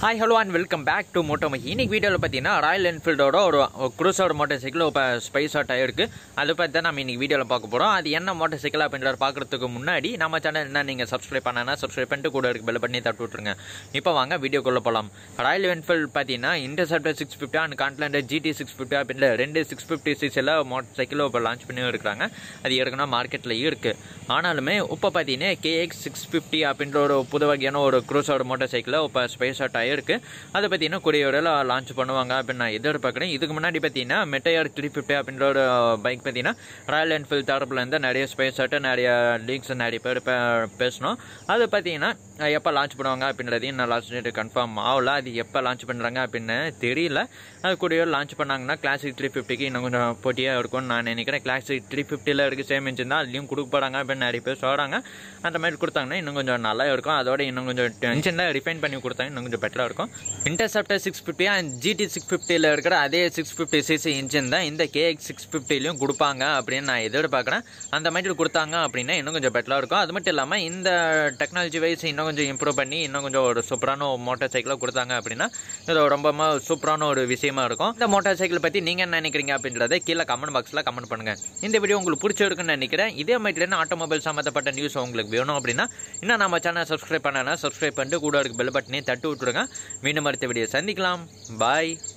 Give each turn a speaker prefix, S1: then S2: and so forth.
S1: Hi, hello and welcome back to Moto Mahe. In this video, Royal Enfield cruiser motorcycle space இருக்கு. அது பத்தி தான் நாம இந்த வீடியோல பார்க்க போறோம். அது என்ன motorcycle அப்படிங்கறத பார்க்கிறதுக்கு முன்னாடி நம்ம சேனல் என்ன நீங்க subscribe பண்ணனா subscribe பண்ணிட்டு கூட இருக்க பெல் பட்டனை தட்டி விட்டுருங்க. இப்போ வாங்க வீடியோக்குள்ள போலாம். Royal Enfield பாத்தீங்கன்னா Interceptor 650 and Continental GT 650 அப்படிங்கற ரெண்டு 650cc ல motorcycle இப்ப லான்ச் பண்ணி இருக்காங்க. அது ஏற்கனவே மார்க்கெட்ல இருக்கு. ஆனாலுமே இப்ப பாத்தீங்கன்னா KX 650 அப்படிங்கற ஒரு புது வகையான ஒரு cruiser motorcycle இப்ப space இருக்கு. அதை பத்தினா கூடியோடல லான்ச் பண்ணுவாங்க அப்படி நான் எதிர்பார்க்கிறேன். இதுக்கு முன்னாடி பாத்தீங்கன்னா மெட்டையர் 350 அப்படிங்கற ஒரு பைக் பாத்தீங்கன்னா ராயல் என்ஃபீல்ட் தரப்புல இருந்து நிறைய ஸ்பேஸ் ஆட்ட நிறைய லீக்ஸ் நிறைய பேர் பேசணும். அது பாத்தீங்கன்னா எப்ப லான்ச் பண்ணுவாங்க அப்படின்றதையும் நான் லாஸ்ட் டேட் கன்ஃபார்ம் ஆகல. அது எப்ப லான்ச் பண்றாங்க அப்படின்னு தெரியல. அது கூடிய லான்ச் பண்ணாங்கன்னா கிளாசிக் 350க்கு இன்னும் கொஞ்சம் போட்டியா இருக்கும்னு நான் நினைக்கிறேன். கிளாசிக் 350ல இருக்கு சேம் இன்ஜின் தான், அதுலயும் கொடுக்க போறாங்க அப்படின்னு நிறைய பேர் சொல்றாங்க. அந்த மாதிரி கொடுத்தாங்கன்னா இன்னும் கொஞ்சம் நல்லா இருக்கும். அதோட இன்னும் கொஞ்சம் இன்ஜின்ல ரிஃபைன் பண்ணி கொடுத்தாங்க இன்னும் கொஞ்சம் பெட்டரா இருக்கும். Interceptor 650 and GT 650ல இருக்கிற அதே 650cc இன்ஜின் தான் இந்த KX 650லயும் கொடுப்பாங்க அப்படின்னு நான் எதிர்பார்க்கிறேன். அந்த மாதிரி கொடுத்தாங்க அப்படின்னா இன்னும் கொஞ்சம் பெட்டரா இருக்கும். அது மட்டும் இல்லாம இந்த டெக்னாலஜி வைஸ் இன்னும் கொஞ்சம் இம்ப்ரூவ் பண்ணி இன்னும் கொஞ்சம் ஒரு சூப்பரான மோட்டார் சைக்கிளை கொடுத்தாங்க அப்படின்னா இது ரொம்ப சூப்பரான ஒரு விஷயமா இருக்கும். இந்த மோட்டார் சைக்கிள் பத்தி நீங்க என்ன நினைக்கிறீங்க அப்படின்றத கீழே கமெண்ட் பாக்ஸ்ல கமெண்ட் பண்ணுங்க. இந்த வீடியோ உங்களுக்கு பிடிச்சிருக்குன்னு நினைக்கிறேன். இதே மாதிரி ஆட்டோமொபைல் சம்பந்தப்பட்ட நியூஸ் உங்களுக்கு வேணும் அப்படின்னா இன்னும் நம்ம சேனல் சப்ஸ்கிரைப் பண்ணனா சப்ஸ்கிரைப் பண்ணிட்டு கூட இருக்க பெல் பட்டனை தட்டி விட்டுருங்க. மீண்டும் அடுத்த வீடியோ சந்திக்கலாம். பாய்.